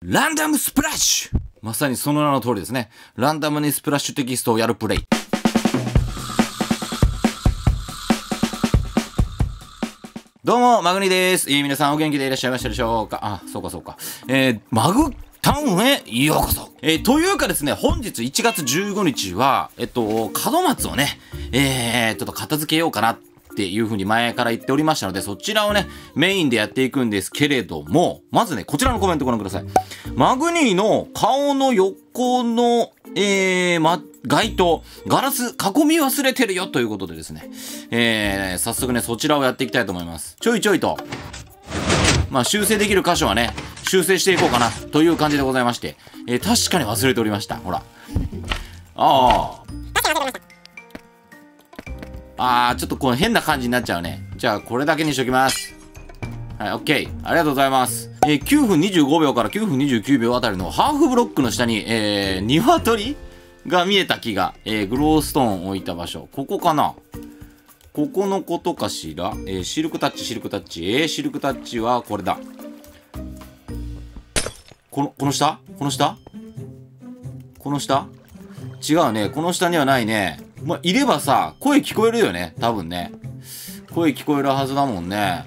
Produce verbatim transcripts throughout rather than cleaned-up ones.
ランダムスプラッシュ、まさにその名の通りですね。ランダムにスプラッシュテキストをやるプレイ。どうも、マグニです。えー、皆さんお元気でいらっしゃいましたでしょうか。あ、そうかそうか。えー、マグタウンへようこそ。えー、というかですね、本日いちがつじゅうごにちは、えっと、門松をね、えー、ちょっと片付けようかなっていう風に前から言っておりましたので、そちらをね、メインでやっていくんですけれども、まずね、こちらのコメントご覧ください。マグニーの顔の横の、えー、ま、街灯、ガラス囲み忘れてるよということでですね、えー、早速ね、そちらをやっていきたいと思います。ちょいちょいと、まあ、修正できる箇所はね、修正していこうかな、という感じでございまして、えー、確かに忘れておりました。ほら。ああ。あー、ちょっとこの変な感じになっちゃうね。じゃあ、これだけにしときます。はい、オッケー。ありがとうございます。えー、きゅうふんにじゅうごびょうからきゅうふんにじゅうきゅうびょうあたりのハーフブロックの下に、えー、鶏が見えた木が、えー、グローストーンを置いた場所。ここかな？ここのことかしら？えー、シルクタッチ、シルクタッチ。えー、シルクタッチはこれだ。この、この下？この下？この下？違うね。この下にはないね。まあ、いればさ、声聞こえるよね。多分ね。声聞こえるはずだもんね。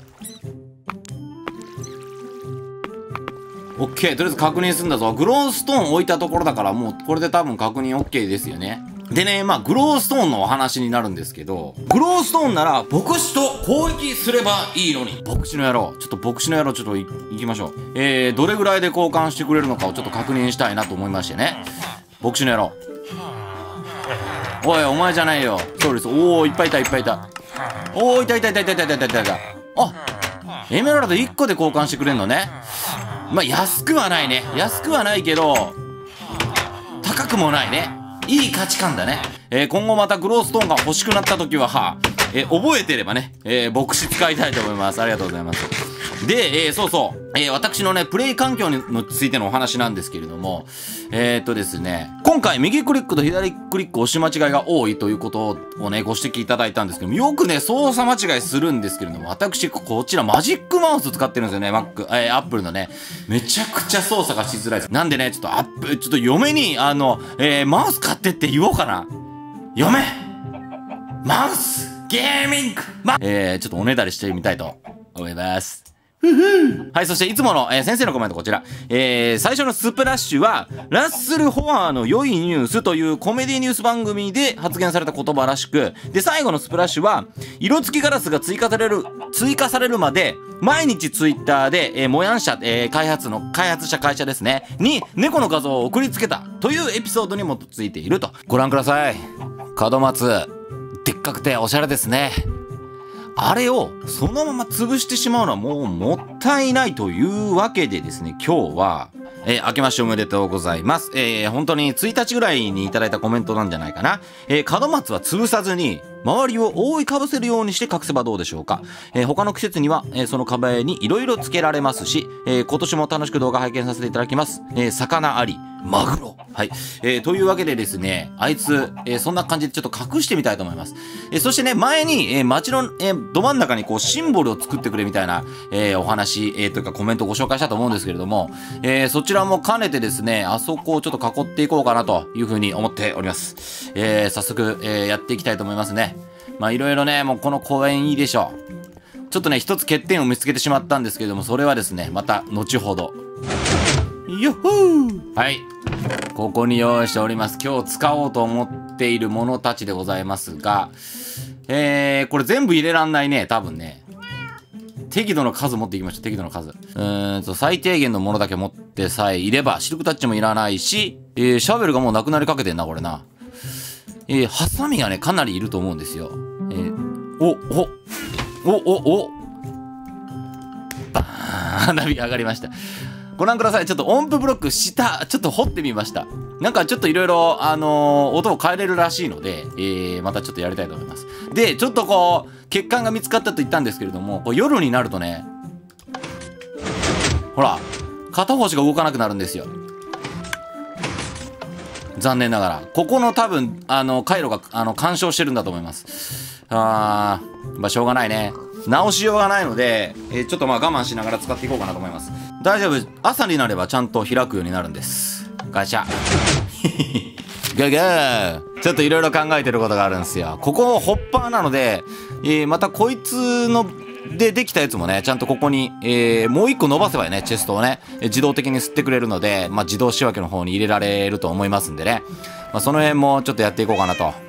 オッケー。とりあえず確認するんだぞ。グローストーン置いたところだから、もうこれで多分確認オッケーですよね。でね、まあ、グローストーンのお話になるんですけど、グローストーンなら、牧師と攻撃すればいいのに。牧師の野郎。ちょっと牧師の野郎、ちょっとい行きましょう。えー、どれぐらいで交換してくれるのかをちょっと確認したいなと思いましてね。牧師の野郎。おい、お前じゃないよ。そうです。おー、いっぱいいた、いっぱいいた。おー、いたいたいたいたいたいたいたいたいた。あ、エメラルドいっこで交換してくれんのね。まあ、安くはないね。安くはないけど、高くもないね。いい価値観だね。えー、今後またグローストーンが欲しくなった時は、はえー、覚えてればね、えー、牧師使いたいと思います。ありがとうございます。で、えー、そうそう。えー、私のね、プレイ環境についてのお話なんですけれども、えー、っとですね、今回右クリックと左クリック押し間違いが多いということをね、ご指摘いただいたんですけども、よくね、操作間違いするんですけれども、私、こちらマジックマウス使ってるんですよね、Mac、えー、Apple のね。めちゃくちゃ操作がしづらいです。なんでね、ちょっとアップ、ちょっと嫁に、あの、えー、マウス買ってって言おうかな。嫁マウスゲーミングま、えー、ちょっとおねだりしてみたいと思います。はい、そしていつもの、えー、先生のコメントこちら。えー、最初のスプラッシュは、ラッスル・ホアーの良いニュースというコメディニュース番組で発言された言葉らしく、で、最後のスプラッシュは、色付きガラスが追加される、追加されるまで、毎日ツイッターで、えー、モヤン社、えー、開発の、開発した会社ですね、に猫の画像を送りつけたというエピソードに基づいていると。ご覧ください。門松、でっかくておしゃれですね。あれをそのまま潰してしまうのはもうもったいないというわけでですね、今日は、えー、明けましておめでとうございます。えー、本当についたちぐらいにいただいたコメントなんじゃないかな。えー、門松は潰さずに、周りを覆いかぶせるようにして隠せばどうでしょうか。えー、他の季節には、えー、その壁に色々つけられますし、えー、今年も楽しく動画拝見させていただきます。えー、魚あり、マグロ。はい。えー、というわけでですね、あいつ、えー、そんな感じでちょっと隠してみたいと思います。えー、そしてね、前に、えー、街の、えー、ど真ん中にこう、シンボルを作ってくれみたいな、えー、お話、えー、というかコメントをご紹介したと思うんですけれども、えー、そちらも兼ねてですね、あそこをちょっと囲っていこうかなというふうに思っております。えー、早速、えー、やっていきたいと思いますね。まあ、いろいろね、もうこの公園いいでしょう。ちょっとね、一つ欠点を見つけてしまったんですけれども、それはですね、また後ほど。よっほー！はい。ここに用意しております。今日使おうと思っているものたちでございますが、えー、これ全部入れらんないね、多分ね。適度の数持っていきましょう、適度の数。うーんと、最低限のものだけ持ってさえいれば、シルクタッチもいらないし、えー、シャベルがもうなくなりかけてんな、これな。えー、ハサミがね、かなりいると思うんですよ。えー、お、お、お、お、お、バーン、花火上がりました。ご覧ください。ちょっと音符ブロック下、ちょっと掘ってみました。なんかちょっといろいろ、あのー、音を変えれるらしいので、えー、またちょっとやりたいと思います。で、ちょっとこう、欠陥が見つかったと言ったんですけれども、こう夜になるとね、ほら、片方しか動かなくなるんですよ。残念ながら。ここの多分、あの、回路が、あの、干渉してるんだと思います。あー、まあ、しょうがないね。直しようがないので、えー、ちょっとまあ我慢しながら使っていこうかなと思います。 大丈夫。朝になればちゃんと開くようになるんです。ガシャ。ガガー。ちょっといろいろ考えてることがあるんですよ。ここホッパーなので、えー、またこいつのでできたやつもね、ちゃんとここに、えー、もう一個伸ばせばね、チェストをね、自動的に吸ってくれるので、まあ、自動仕分けの方に入れられると思いますんでね。まあ、その辺もちょっとやっていこうかなと。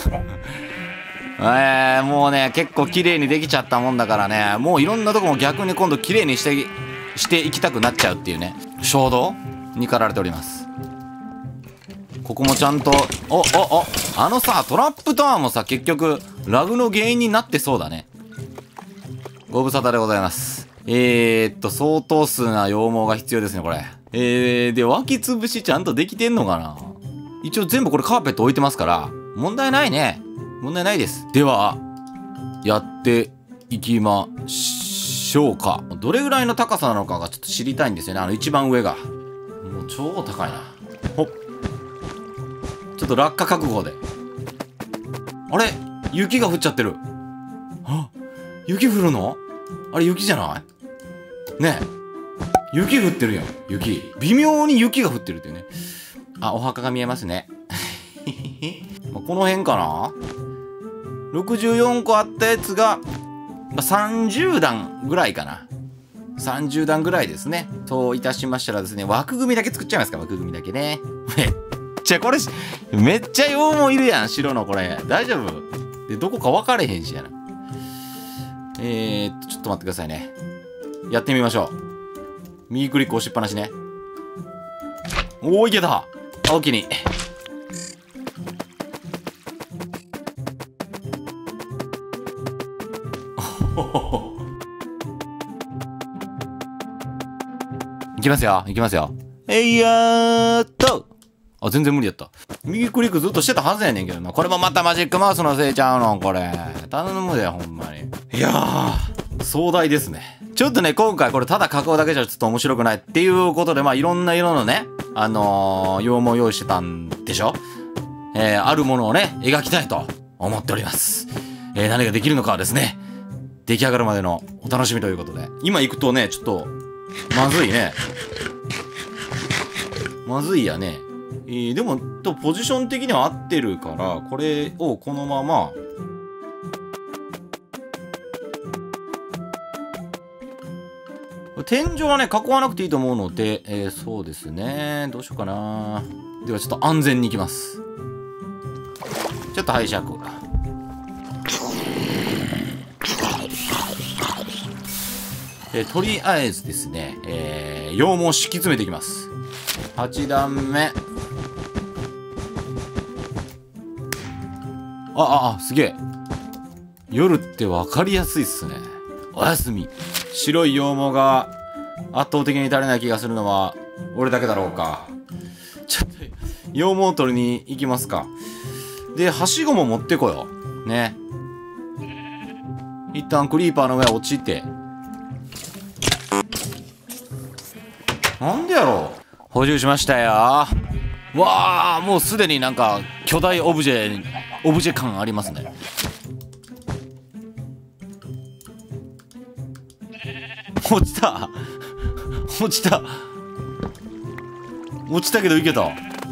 えー、もうね、結構綺麗にできちゃったもんだからね、もういろんなとこも逆に今度綺麗にして、していきたくなっちゃうっていうね、衝動に駆られております。ここもちゃんと、お、お、お、あのさ、トラップタワーもさ、結局、ラグの原因になってそうだね。ご無沙汰でございます。えーっと、相当数な羊毛が必要ですね、これ。えー、で、脇つぶしちゃんとできてんのかな？一応全部これカーペット置いてますから、問題ないね。問題ないです。では、やっていきましょうか。どれぐらいの高さなのかがちょっと知りたいんですよね。あの一番上が。もう超高いな。ほっ。ちょっと落下覚悟で。あれ？雪が降っちゃってる。あ、雪降るの？あれ雪じゃないねえ。雪降ってるやん。雪。微妙に雪が降ってるっていうね。あ、お墓が見えますね。この辺かな？ ろくじゅうよん 個あったやつが、まあ、さんじゅう段ぐらいかな。さんじゅう段ぐらいですね。そういたしましたらですね、枠組みだけ作っちゃいますか、枠組みだけね。めっちゃこれ、めっちゃ羊毛いるやん、白のこれ。大丈夫？で、どこか分かれへんしやな。えーっと、ちょっと待ってくださいね。やってみましょう。右クリック押しっぱなしね。おー、いけた！あ、おきに。いきますよ、いきますよ。えいやーっと。あ、全然無理やった。右クリックずっとしてたはずやねんけどな。これもまたマジックマウスのせいちゃうのこれ。頼むで、ほんまに。いやー、壮大ですね。ちょっとね、今回これただ囲うだけじゃちょっと面白くないっていうことで、まあいろんな色のね、あのー、羊毛用意してたんでしょ？えー、あるものをね、描きたいと思っております。えー、何ができるのかはですね、出来上がるまでのお楽しみということで。今行くとね、ちょっと、まずいね。まずいやね。えー、でも、とポジション的には合ってるから、これをこのまま、天井はね、囲わなくていいと思うので、えー、そうですね。どうしようかな。ではちょっと安全に行きます。ちょっと拝借。えー、とりあえずですね、えー、羊毛敷き詰めていきます。はち段目。あ、あ、あ、すげえ。夜って分かりやすいっすね。おやすみ。白い羊毛が圧倒的に足りない気がするのは俺だけだろうか。ちょっと羊毛取りに行きますか。で、はしごも持ってこよう。ね。一旦クリーパーの上落ちて。なんでやろう。補充しましたよ。わあ、もうすでになんか巨大オブジェ、オブジェ感ありますね。落ちた落ちた落ちたけどいけた。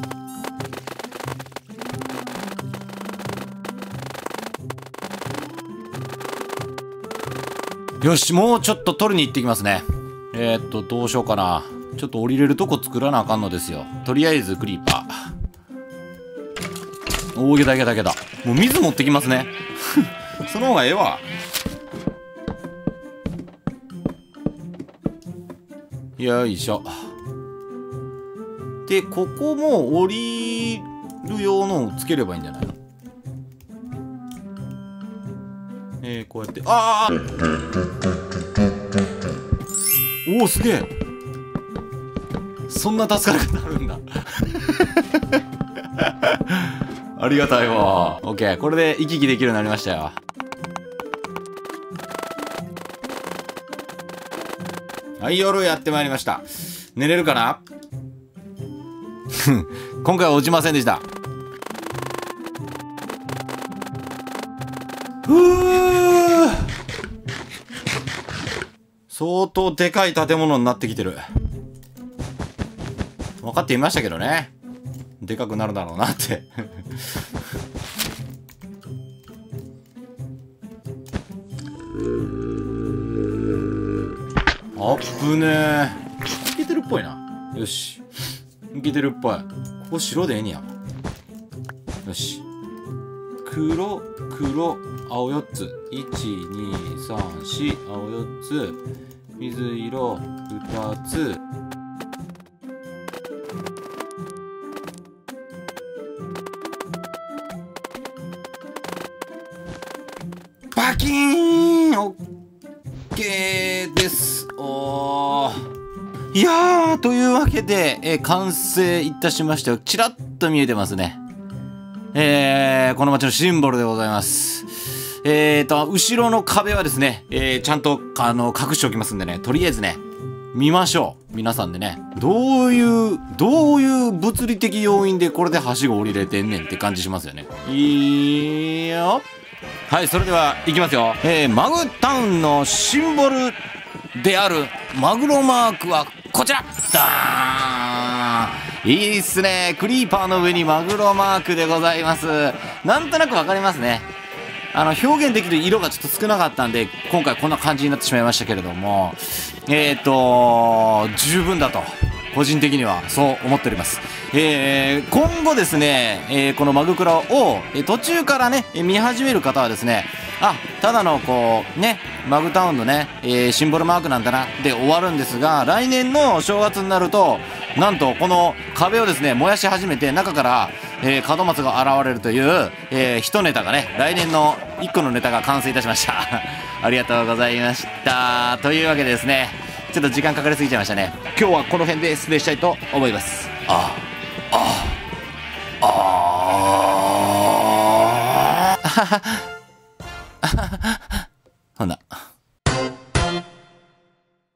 よし、もうちょっと取りに行ってきますね。えー、っとどうしようかな。ちょっと降りれるとこ作らなあかんのですよ。とりあえずクリーパー。おー、いけたいけたいけた。もう水持ってきますね。その方がええわ。よいしょ。で、ここも降りる用のをつければいいんじゃないの？えー、こうやって、ああおお、すげえ。そんな助かる方あるんだ。ありがたいわ。オッケー、これで行き来できるようになりましたよ。はい、夜やってまいりました。寝れるかな？今回は落ちませんでした。ふぅ。 相当でかい建物になってきてる。分かっていましたけどね。でかくなるだろうなって。あっぶねえ。いけてるっぽいな。よし。いけてるっぽい。ここ白でええにや。よし。黒、黒、青よっつ。いち、に、さん、よん、青よっつ。水色、ふたつ。バキーンオッケーです。おー。いやー、というわけで、えー、完成いたしましたよ。ちらっと見えてますね。えー、この街のシンボルでございます。えーと、後ろの壁はですね、えー、ちゃんと、あの、隠しておきますんでね、とりあえずね、見ましょう。皆さんでね。どういう、どういう物理的要因でこれではしご降りれてんねんって感じしますよね。いいよ。はい、それでは、いきますよ。えー、マグタウンのシンボルであるマグロマークはこちらだーん。いいっすね。クリーパーの上にマグロマークでございます。なんとなくわかりますね。あの、表現できる色がちょっと少なかったんで、今回こんな感じになってしまいましたけれども、えーと、十分だと。個人的にはそう思っております。えー、今後ですね、えー、このマグクラを、えー、途中からね、見始める方はですね、あ、ただのこう、ね、マグタウンのね、えー、シンボルマークなんだな、で終わるんですが、来年の正月になると、なんとこの壁をですね、燃やし始めて、中から、えー、門松が現れるという、えー、一ネタがね、来年の一個のネタが完成いたしました。ありがとうございました。というわけでですね、ちょっと時間かかりすぎちゃいましたね。今日はこの辺で失礼したいと思います。ああ、ああ、ああ。